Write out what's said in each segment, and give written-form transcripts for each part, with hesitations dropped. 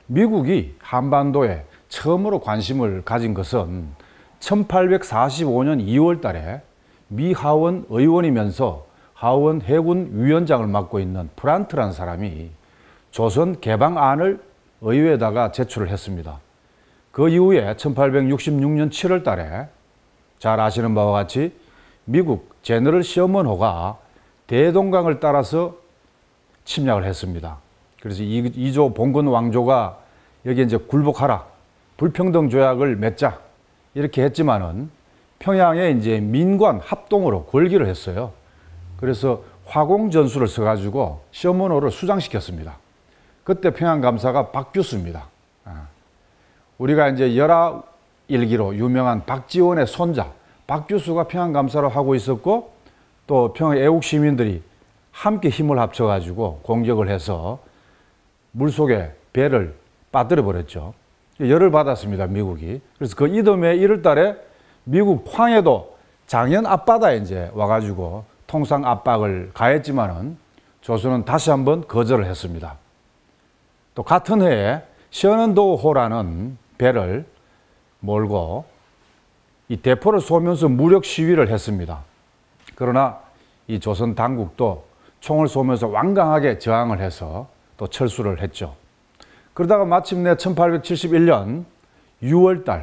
미국이 한반도에 처음으로 관심을 가진 것은 1845년 2월 달에 미 하원 의원이면서 하원 해군 위원장을 맡고 있는 프란트라는 사람이 조선 개방안을 의회에다가 제출을 했습니다. 그 이후에 1866년 7월 달에 잘 아시는 바와 같이 미국 제너럴 셔먼호가 대동강을 따라서 침략을 했습니다. 그래서 이조 봉건 왕조가 여기 이제 굴복하라, 불평등 조약을 맺자 이렇게 했지만은 평양에 이제 민관 합동으로 걸기를 했어요. 그래서 화공 전술을 써가지고 셔먼호를 수장시켰습니다. 그때 평양 감사가 박규수입니다. 우리가 이제 열하일기로 유명한 박지원의 손자 박규수가 평양 감사를 하고 있었고, 또 평양 애국 시민들이 함께 힘을 합쳐가지고 공격을 해서 물속에 배를 빠뜨려 버렸죠. 열을 받았습니다, 미국이. 그래서 그 이듬해 1월 달에 미국 황해도 장현 앞바다에 이제 와가지고 통상 압박을 가했지만은 조선은 다시 한번 거절을 했습니다. 또 같은 해에 셔넌도호라는 배를 몰고 이 대포를 쏘면서 무력 시위를 했습니다. 그러나 이 조선 당국도 총을 쏘면서 완강하게 저항을 해서 또 철수를 했죠. 그러다가 마침내 1871년 6월 달,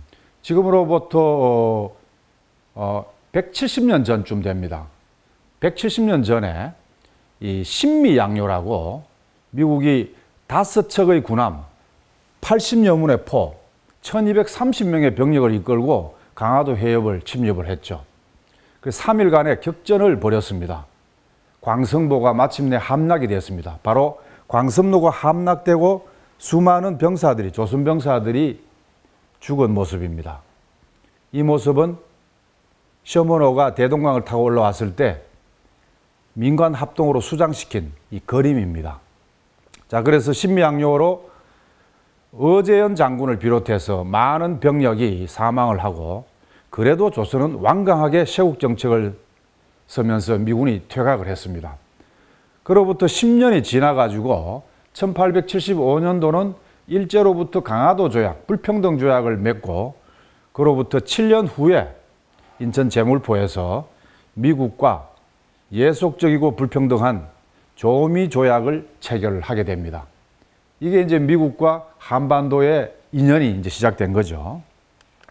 지금으로부터 170년 전쯤 됩니다. 170년 전에 이 신미양요라고 미국이 5척의 군함, 80여 문의 포, 1230명의 병력을 이끌고 강화도 해협을 침입을 했죠. 그래서 3일간의 격전을 벌였습니다. 광성보가 마침내 함락이 되었습니다. 바로 광성로가 함락되고 수많은 병사들이, 조선 병사들이 죽은 모습입니다. 이 모습은 셔먼호가 대동강을 타고 올라왔을 때 민관 합동으로 수장시킨 이 그림입니다. 자, 그래서 신미양요로 어제연 장군을 비롯해서 많은 병력이 사망을 하고, 그래도 조선은 완강하게 쇄국 정책을 서면서 미군이 퇴각을 했습니다. 그로부터 10년이 지나가지고 1875년도는 일제로부터 강화도 조약, 불평등 조약을 맺고, 그로부터 7년 후에 인천 제물포에서 미국과 예속적이고 불평등한 조미 조약을 체결을 하게 됩니다. 이게 이제 미국과 한반도의 인연이 이제 시작된 거죠.